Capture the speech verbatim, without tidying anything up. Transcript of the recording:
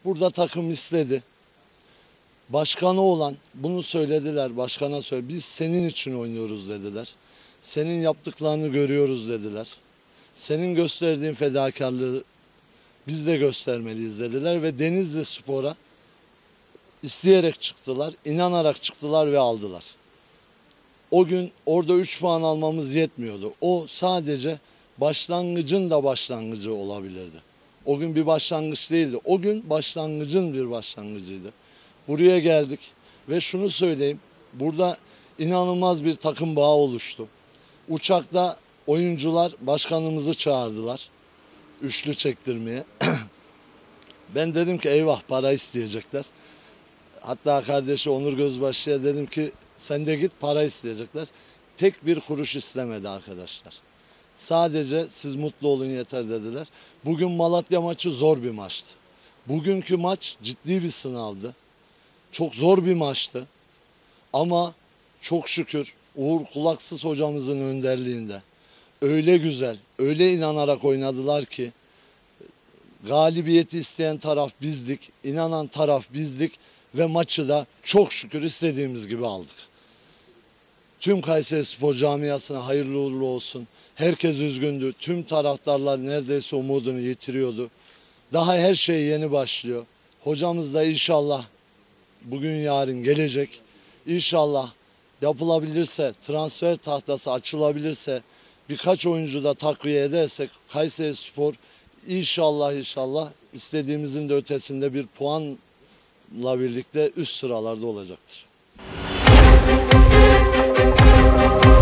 Burada takım istedi. Başkanı olan bunu söylediler, başkana söyle. Biz senin için oynuyoruz dediler. Senin yaptıklarını görüyoruz dediler. Senin gösterdiğin fedakarlığı biz de göstermeliyiz dediler ve Denizli Spor'a isteyerek çıktılar, inanarak çıktılar ve aldılar. O gün orada üç puan almamız yetmiyordu. O sadece başlangıcın da başlangıcı olabilirdi. O gün bir başlangıç değildi. O gün başlangıcın bir başlangıcıydı. Buraya geldik ve şunu söyleyeyim. Burada inanılmaz bir takım bağı oluştu. Uçakta oyuncular başkanımızı çağırdılar. Üçlü çektirmeye. Ben dedim ki eyvah para isteyecekler. Hatta kardeşi Onur Gözbaşı'ya dedim ki sen de git para isteyecekler. Tek bir kuruş istemedi arkadaşlar. Sadece siz mutlu olun yeter dediler. Bugün Malatya maçı zor bir maçtı. Bugünkü maç ciddi bir sınavdı. Çok zor bir maçtı. Ama çok şükür Uğur Kulaksız hocamızın önderliğinde öyle güzel, öyle inanarak oynadılar ki galibiyeti isteyen taraf bizdik, inanan taraf bizdik ve maçı da çok şükür istediğimiz gibi aldık. Tüm Kayserispor camiasına hayırlı uğurlu olsun. Herkes üzgündü. Tüm taraftarlar neredeyse umudunu yitiriyordu. Daha her şey yeni başlıyor. Hocamız da inşallah bugün yarın gelecek. İnşallah yapılabilirse, transfer tahtası açılabilirse, birkaç oyuncu da takviye edersek Kayserispor inşallah inşallah istediğimizin de ötesinde bir puanla birlikte üst sıralarda olacaktır.